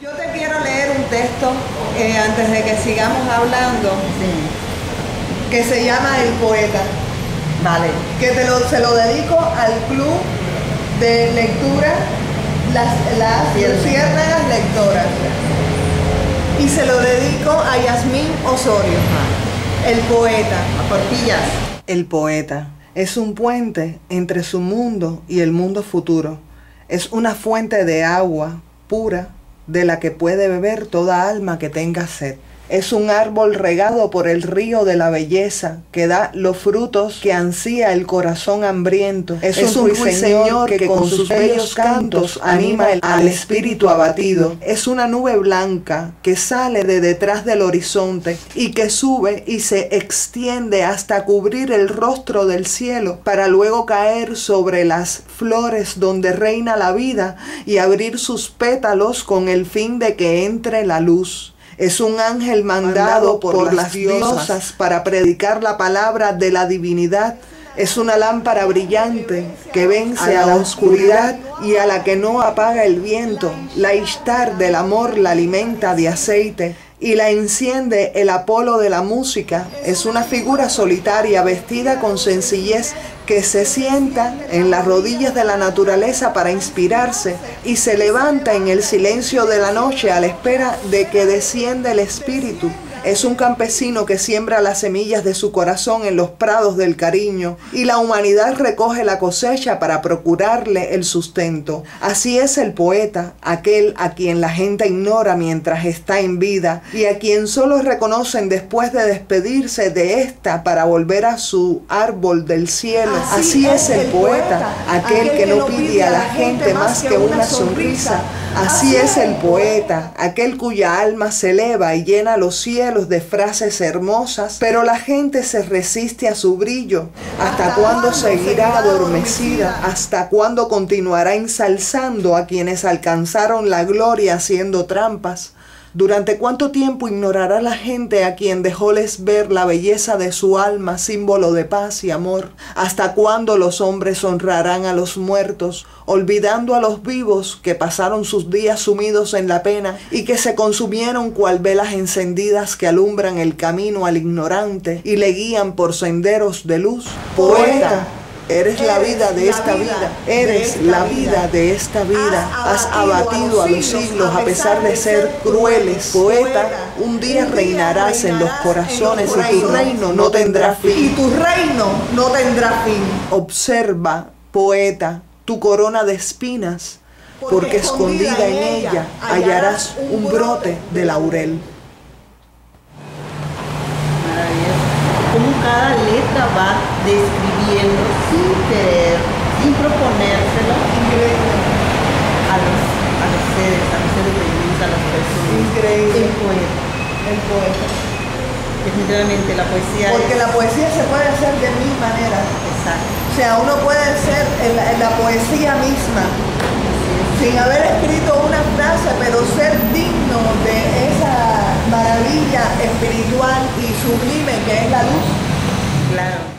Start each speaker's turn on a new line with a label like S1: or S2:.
S1: Yo te quiero leer un texto antes de que sigamos hablando, que se llama El Poeta.
S2: Vale.
S1: Que se lo dedico al club de lectura Las Luciérnagas Lectoras. Y se lo dedico a Yasmín Osorio. El Poeta.
S2: A Portillas.
S1: El poeta es un puente entre su mundo y el mundo futuro. Es una fuente de agua pura de la que puede beber toda alma que tenga sed. Es un árbol regado por el río de la belleza que da los frutos que ansía el corazón hambriento. Es un ruiseñor que con sus bellos cantos anima al espíritu abatido. Es una nube blanca que sale de detrás del horizonte y que sube y se extiende hasta cubrir el rostro del cielo para luego caer sobre las flores donde reina la vida y abrir sus pétalos con el fin de que entre la luz. Es un ángel mandado por las diosas para predicar la palabra de la divinidad. Es una lámpara brillante que vence a la oscuridad y a la que no apaga el viento. La Ishtar del amor la alimenta de aceite y la enciende el Apolo de la música. Es una figura solitaria vestida con sencillez que se sienta en las rodillas de la naturaleza para inspirarse y se levanta en el silencio de la noche a la espera de que descienda el espíritu. Es un campesino que siembra las semillas de su corazón en los prados del cariño y la humanidad recoge la cosecha para procurarle el sustento. Así es el poeta, aquel a quien la gente ignora mientras está en vida y a quien solo reconocen después de despedirse de esta para volver a su árbol del cielo. Así es el poeta, aquel que no pide a la gente más que una sonrisa. Así es el poeta, aquel cuya alma se eleva y llena los cielos de frases hermosas, pero la gente se resiste a su brillo. ¿Hasta cuándo seguirá adormecida? ¿Hasta cuándo continuará ensalzando a quienes alcanzaron la gloria haciendo trampas? ¿Durante cuánto tiempo ignorará la gente a quien dejóles ver la belleza de su alma, símbolo de paz y amor? ¿Hasta cuándo los hombres honrarán a los muertos, olvidando a los vivos que pasaron sus días sumidos en la pena y que se consumieron cual velas encendidas que alumbran el camino al ignorante y le guían por senderos de luz? Poeta, eres la vida de esta vida, eres la vida de esta vida. Has abatido a los siglos a pesar de ser crueles. Poeta, un día reinarás en los corazones y tu reino no tendrá fin. Y tu reino no tendrá fin. Observa, poeta, tu corona de espinas, porque escondida en ella hallarás un brote de laurel.
S2: Maravilloso. Como cada letra va describiendo sin querer, sin proponérselo, a los seres de luz, a las personas.
S1: Increíble.
S2: El poeta.
S1: El poeta.
S2: Definitivamente la poesía.
S1: Porque la poesía se puede hacer de mil maneras.
S2: Exacto.
S1: O sea, uno puede ser la poesía misma, sin haber escrito una frase, pero ser digno de esa maravilla espiritual y sublime que es la luz.
S2: Claro.